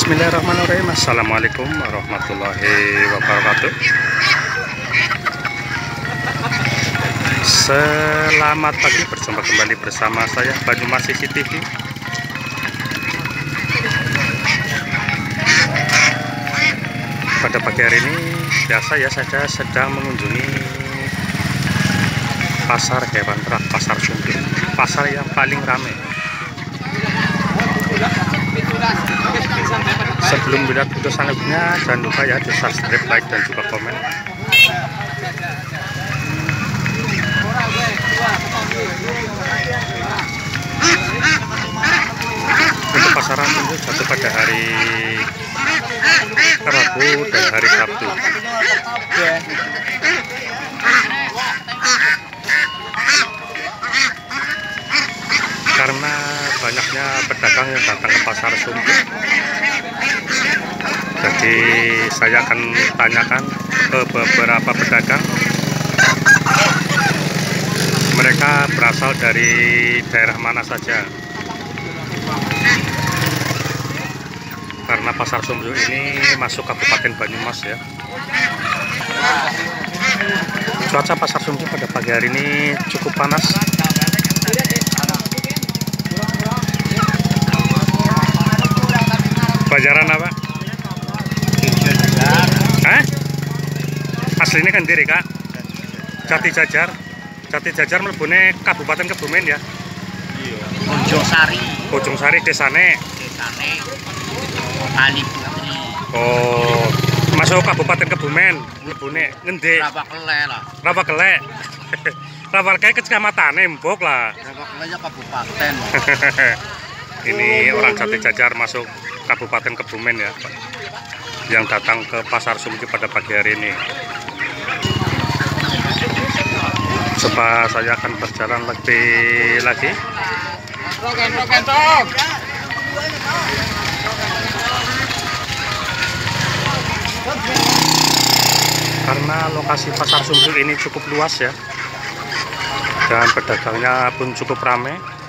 Bismillahirrahmanirrahim. Assalamualaikum warahmatullahi wabarakatuh. Selamat pagi, berjumpa kembali bersama saya Banyumas CCTV. Pada pagi hari ini biasa ya, saya sedang mengunjungi pasar hewan ternak, pasar Sumpit, pasar yang paling ramai. Sebelum melihat video selanjutnya, jangan lupa ya di subscribe, like, dan juga komen. Untuk pasaran itu jatuh pada hari Rabu dan hari Sabtu. Karena banyaknya pedagang yang datang ke pasar Sumpit, jadi saya akan tanyakan ke beberapa pedagang, mereka berasal dari daerah mana saja. Karena pasar Sumpit ini masuk Kabupaten Banyumas ya. Cuaca pasar Sumpit pada pagi hari ini cukup panas. Bajaran apa? Hah? Aslinya kan diri kak? Jati Jajar. Jati Jajar melebune Kabupaten Kebumen ya? Iya. Bojongsari. Bojongsari desane. Desane Kali Putri. Oh, masuk Kabupaten Kebumen. Melebune ngendi? Rabakele lah. Rabakele. Rabakele kecamatan Embok lah. Rabakele ya kabupaten. Ini orang Jati Jajar masuk Kabupaten Kebumen ya, yang datang ke pasar Sumpit pada pagi hari ini. Coba saya akan berjalan lebih lagi. Karena lokasi pasar Sumpit ini cukup luas ya, dan pedagangnya pun cukup ramai.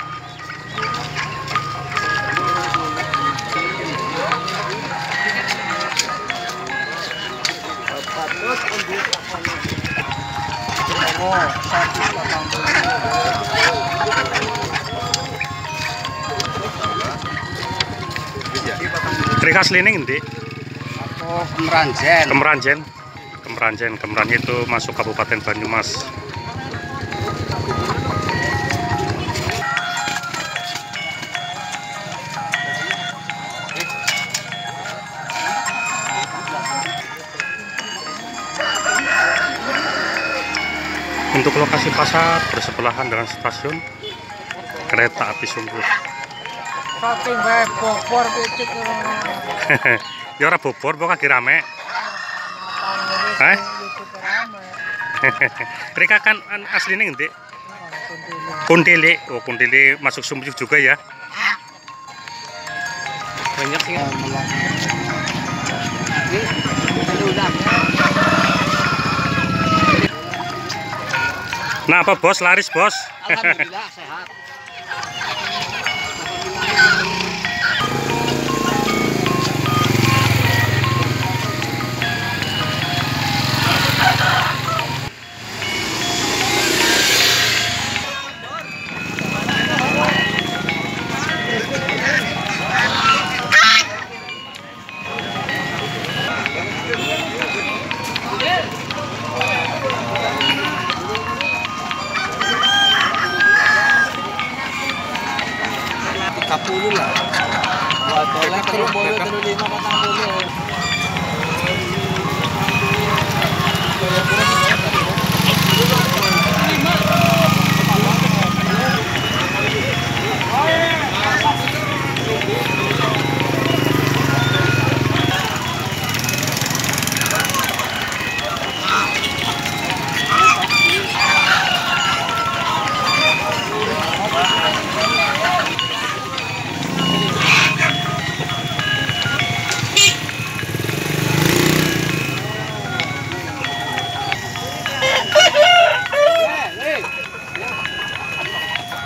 Krikas lining nanti. Oh, Kemeranjen. Kemeranjen. Kemeranjen itu masuk Kabupaten Banyumas. Untuk lokasi pasar bersebelahan dengan stasiun kereta api Sumpit. Saking bae bobor picit. Ya ora bobor, kok lagi rame. Hah? Mereka kan aslinya ngendi? Kuntili. Oh, Kuntili masuk Sumpit juga ya. Banyak sih. Nah, apa bos, laris bos? Alhamdulillah sehat. Kapuluh lah. Buat tolak kalau boleh 35 patang boleh.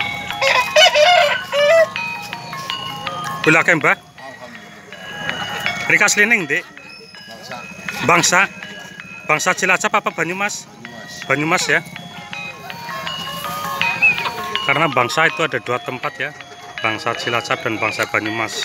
Gula Mbah. Mriki asline ndi? Bangsa. Bangsa Cilacap apa Banyumas? Banyumas ya. Karena bangsa itu ada 2 tempat ya. Bangsa Cilacap dan bangsa Banyumas.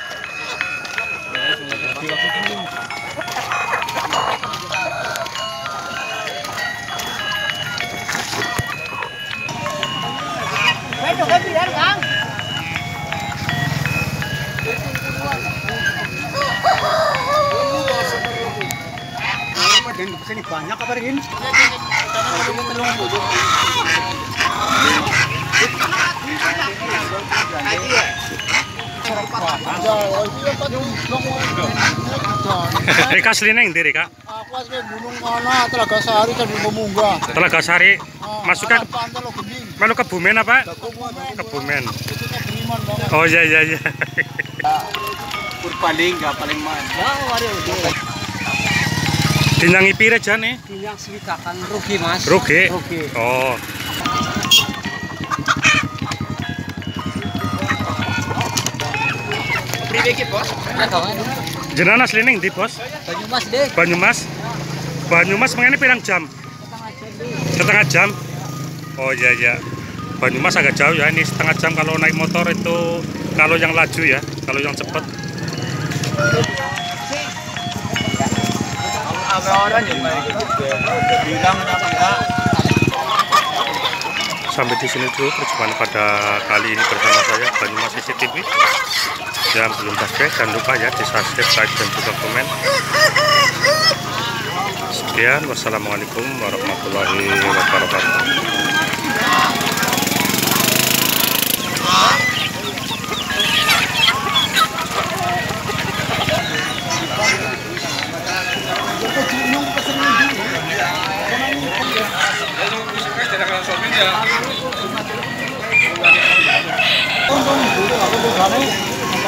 Dan kesini banyak apa ini? Rika asline ndi Rika? Aku asli Gunung Mana, Telaga Sari, Candi Pemunggah. Telaga Sari. Masuknya Pantai lo Gending. melu Kebumen apa? Kebumen. Itu Beriman banget. Oh iya iya iya. Purbalingga paling mana? Dinyangi pire jane? Yang switakan rugi mas. Rugi. Rugi. Oh. Priwe ki bos? Ya kawan. Jenengan asline ndi, Bos? Banyumas deh. Banyumas. Banyumas mengene pirang jam? Setengah jam. Oh iya iya. Banyumas agak jauh ya. Ini setengah jam kalau naik motor itu, kalau yang laju ya, kalau yang cepat. Ada orang yang bilang apa? Sampai di sini dulu perjumpaan pada kali ini bersama saya Banyumas CCTV. Yang belum subscribe jangan lupa ya di subscribe, like dan juga komen. Sekian, wassalamualaikum warahmatullahi wabarakatuh.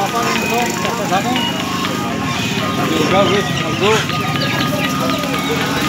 Apa-apa nih,